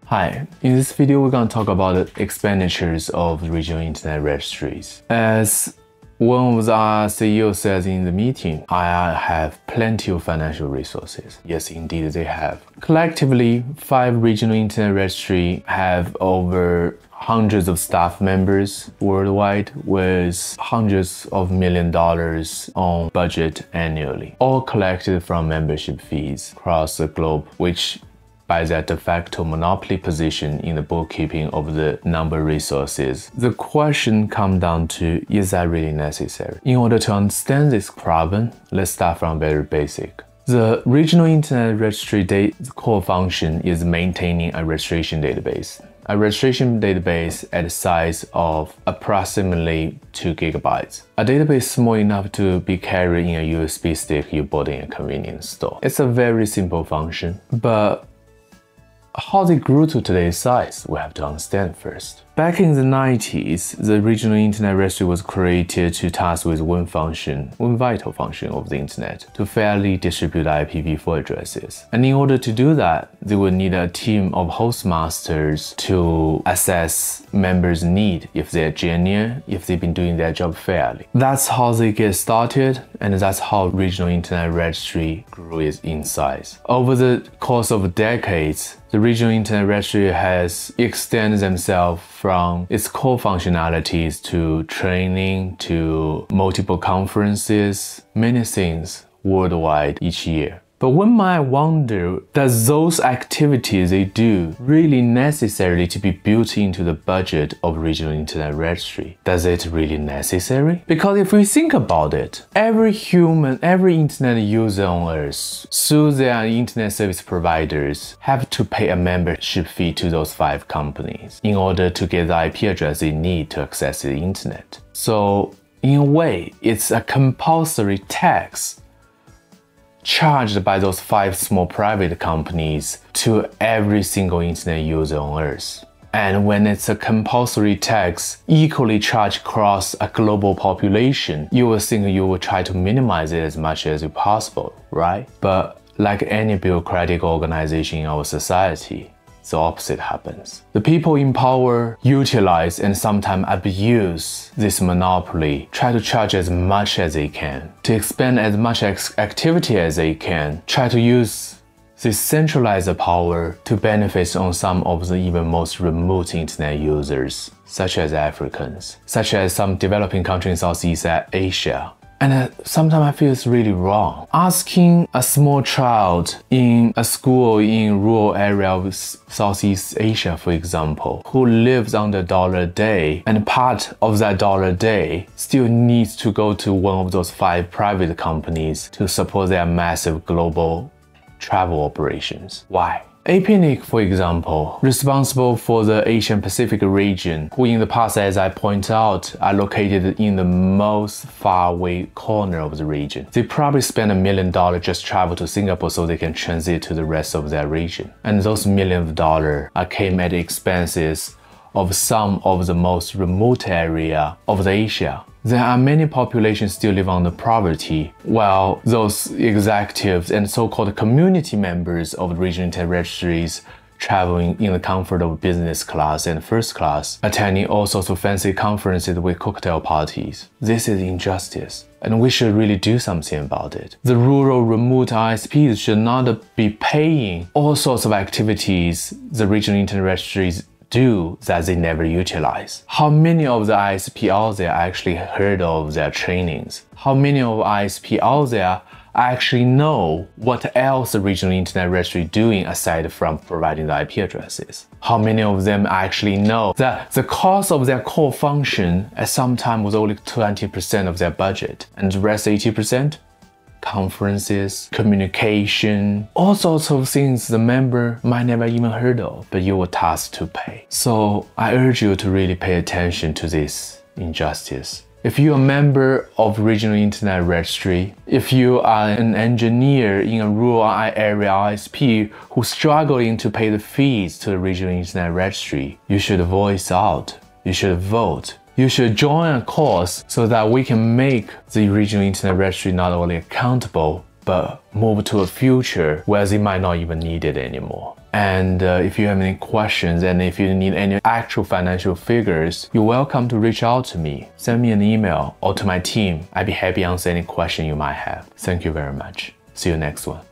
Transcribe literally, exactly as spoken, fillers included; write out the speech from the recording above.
Hi, in this video we're going to talk about the expenditures of regional internet registries. As one of our C E Os says in the meeting, I have plenty of financial resources. Yes, indeed they have. Collectively, five regional internet registries have over hundreds of staff members worldwide with hundreds of million dollars on budget annually, all collected from membership fees across the globe, which by their de facto monopoly position in the bookkeeping of the number resources. The question comes down to, is that really necessary? In order to understand this problem, let's start from very basic. The regional internet registry core function is maintaining a registration database. A registration database at a size of approximately two gigabytes. A database small enough to be carried in a U S B stick you bought in a convenience store. It's a very simple function, but how they grew to today's size, we have to understand first. Back in the nineties, the regional internet registry was created to task with one function, one vital function of the internet, to fairly distribute I P v four addresses. And in order to do that, they would need a team of hostmasters to assess members' need, if they're genuine, if they've been doing their job fairly. That's how they get started, and that's how regional internet registry grew in size. Over the course of decades, the regional internet registry has extended themselves from its core functionalities to training, to multiple conferences, many things worldwide each year. But one might wonder, does those activities they do really necessarily to be built into the budget of regional internet registry? Does it really necessary? Because if we think about it, every human, every internet user on earth, through their internet service providers, have to pay a membership fee to those five companies in order to get the I P address they need to access the internet. So in a way, it's a compulsory tax charged by those five small private companies to every single internet user on earth. And when it's a compulsory tax equally charged across a global population, you will think you will try to minimize it as much as possible, right? But like any bureaucratic organization in our society, the opposite happens. The people in power utilize and sometimes abuse this monopoly, try to charge as much as they can, to expand as much activity as they can, try to use this centralized power to benefit on some of the even most remote internet users, such as Africans, such as some developing countries in Southeast Asia. And uh, sometimes I feel it's really wrong. Asking a small child in a school in rural area of Southeast Asia, for example, who lives on the dollar a day, and part of that dollar a day still needs to go to one of those five private companies to support their massive global travel operations. Why? A P N I C, for example, responsible for the Asian Pacific region, who in the past, as I point out, are located in the most faraway corner of the region. They probably spend a million dollars just travel to Singapore so they can transit to the rest of their region. And those millions of dollars came at the expenses of some of the most remote area of the Asia. There are many populations still live under poverty, while those executives and so-called community members of the regional internet registries traveling in the comfort of business class and first class, attending all sorts of fancy conferences with cocktail parties. This is injustice, and we should really do something about it. The rural remote I S Ps should not be paying all sorts of activities the regional internet registries do that they never utilize. How many of the I S P out there actually heard of their trainings? How many of I S P out there actually know what else the regional internet registry doing aside from providing the I P addresses? How many of them actually know that the cost of their core function at some time was only twenty percent of their budget, and the rest eighty percent? Conferences, communication, all sorts of things the member might never even heard of, but you were tasked to pay. So I urge you to really pay attention to this injustice. If you're a member of regional internet registry, if you are an engineer in a rural area I S P who's struggling to pay the fees to the regional internet registry, you should voice out, you should vote. You should join a cause so that we can make the regional internet registry not only accountable, but move to a future where they might not even need it anymore. And uh, if you have any questions and if you need any actual financial figures, you're welcome to reach out to me. Send me an email or to my team. I'd be happy to answer any question you might have. Thank you very much. See you next one.